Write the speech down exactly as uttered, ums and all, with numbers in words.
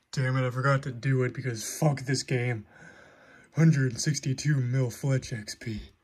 Damn it, I forgot to do it because fuck this game. one hundred sixty-two mil Fletch X P.